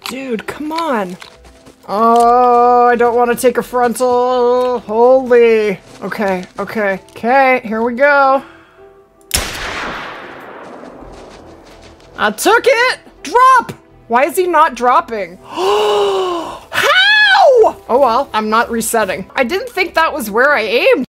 Dude, come on. Oh, I don't want to take a frontal. Holy. Okay, okay, okay. Here we go. I took it! Drop! Why is he not dropping? How? Oh well, I'm not resetting. I didn't think that was where I aimed.